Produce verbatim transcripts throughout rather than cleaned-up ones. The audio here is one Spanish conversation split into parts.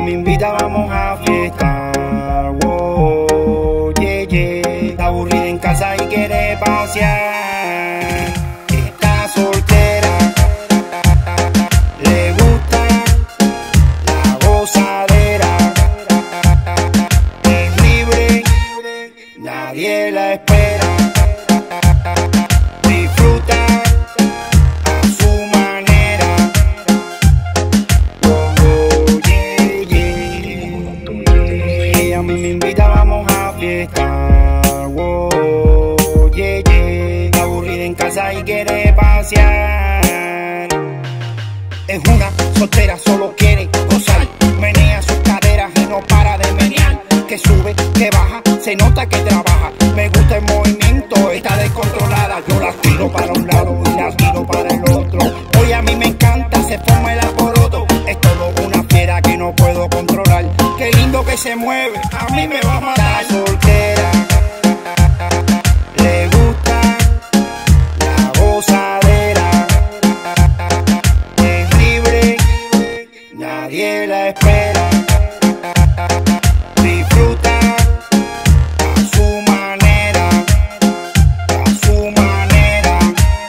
me invita, vamos a fiestar. Wow, yeah, yeah. Está aburrida en casa y quiere pasear. Está soltera, le gusta la gozadera. Es libre, nadie la espera. Disfruta a su manera. Oh, yeah, yeah. Ella me invita, vamos a fiestar. Oh, yeah, yeah. Está aburrida en casa y quiere pasear. Es una soltera, solo quiere gozar. Menea sus caderas y no para de menear. Que sube, que baja, se nota que trabaja. Me gusta el movimiento, está descontrolada. Yo las tiro para un lado y las tiro para el otro. Hoy a mí me encanta, se forma el alboroto. Es todo una fiera que no puedo controlar. Qué lindo que se mueve, a mí me va a matar. Está soltera, le gusta la gozadera. Es libre, nadie la espera. Disfruta a su manera, a su manera.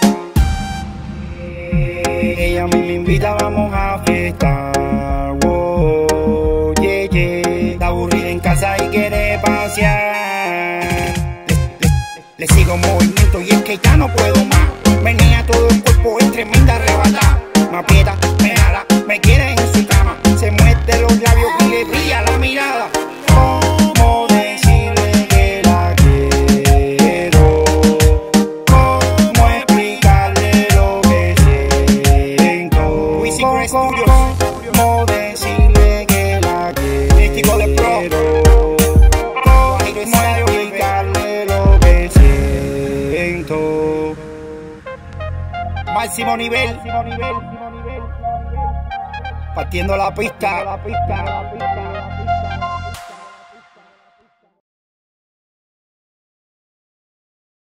Ella me invita, vamos a fiestar. Wow, yeah, yeah. Está aburrida en casa y quiere pasear. Le, le, le sigo movimiento y es que ya no puedo más. Menea todo el cuerpo, es tremenda arrebatada. Me aprieta, me jala, me quiere en su cama. Se muerde los labios y le brilla la mirada. ¿Cómo decirle que la quiero? ¿Cómo explicarle lo que siento? ¿Cómo decirle que la quiero? ¿Cómo explicarle lo que siento? Máximo nivel, partiendo la pista, la pista, la pista.